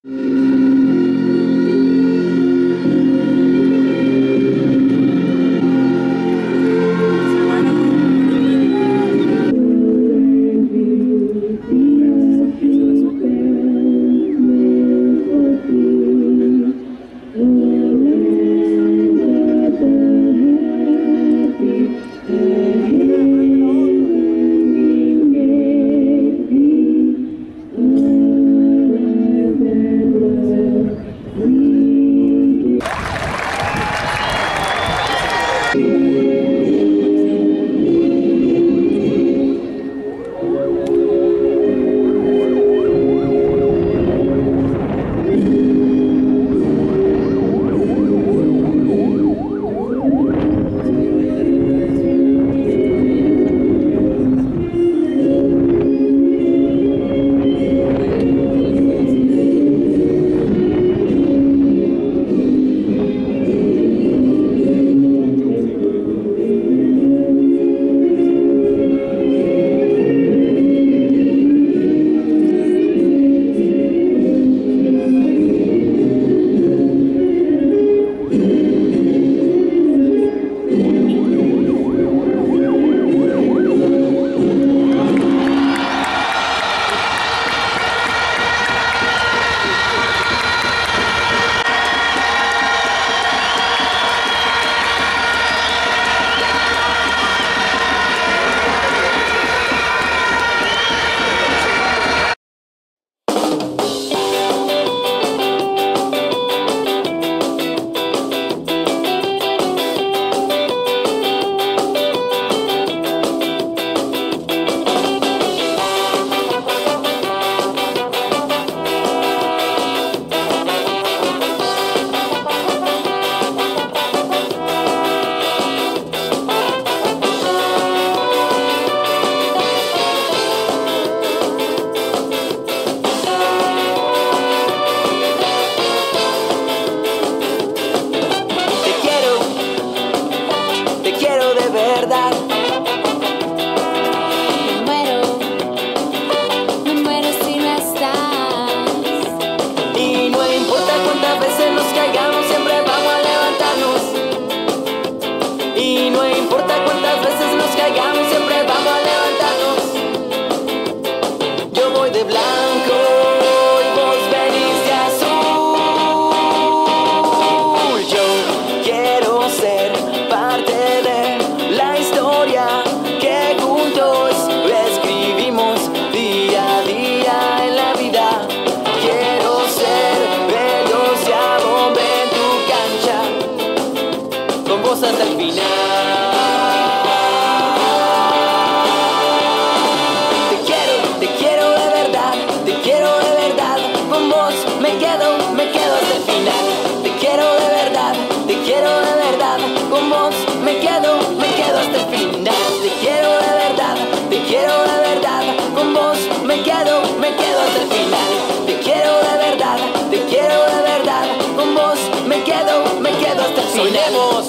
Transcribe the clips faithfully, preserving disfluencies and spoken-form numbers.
Soñemos,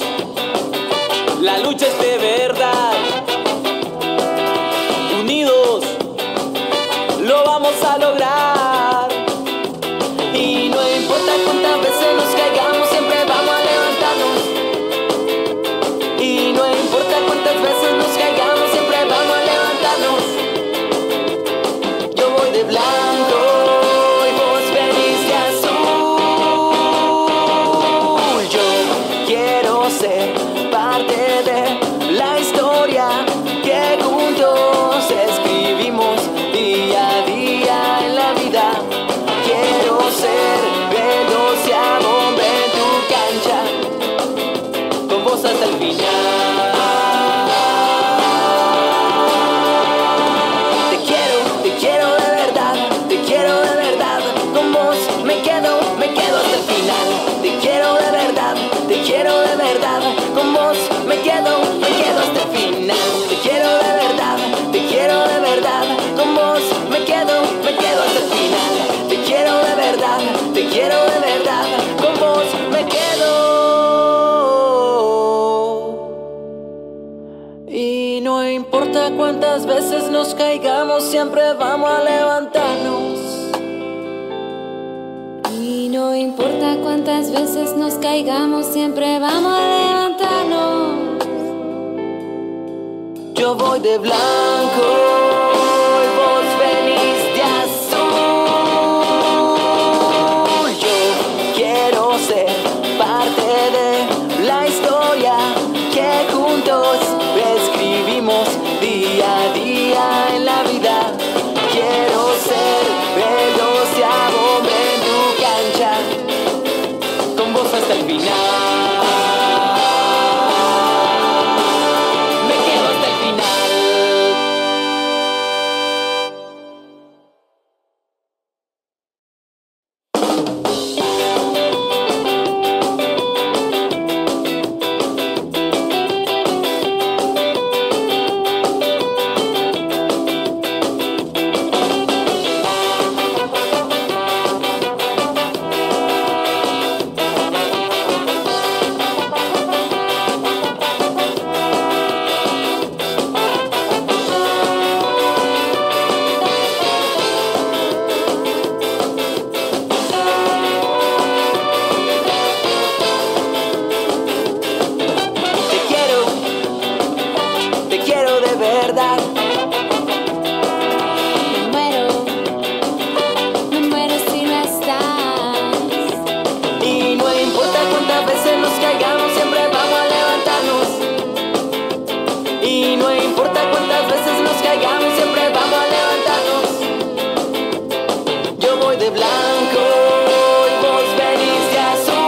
la lucha es de verdad. Unidos lo vamos a lograr. Y no importa cuántas veces nos caigamos, siempre vamos a levantarnos. Y no importa cuántas veces nos caigamos, siempre vamos a levantarnos. Yo voy de blanco y vos venís de azul. Yo quiero ser parte de la historia que juntos escribimos día a día en la vida. Quiero ser veloz y a bomba en tu cancha, con vos hasta el final. Te quiero, te quiero de verdad, te quiero de verdad. Con vos me quedo, me quedo hasta el final. Te quiero de verdad, te quiero de verdad. Con vos me quedo, me quedo hasta el final. Te quiero de verdad, te quiero de verdad. Con vos me quedo, me quedo hasta el final. Te quiero de verdad, te quiero de verdad. Con vos me quedo. Y no importa cuántas veces nos caigamos, siempre vamos a levantarnos. no importa cuántas veces nos caigamos, siempre vamos a levantarnos. Yo voy de blanco y vos venís de azul. Yo quiero ser parte de la historia que juntos escribimos día a día en la vida. Quiero ser el doceavo hombre en tu cancha, con vos hasta el final. De blanco y vos venís de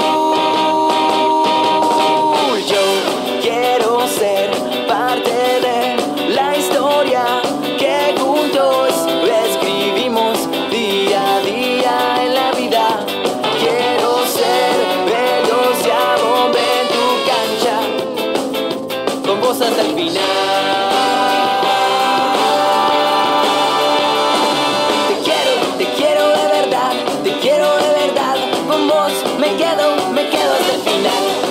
azul. Yo quiero ser parte de la historia que juntos escribimos día a día en la vida. Quiero ser el doceavo hombre en tu cancha, con vos hasta el final. Me quedo, me quedo hasta el final.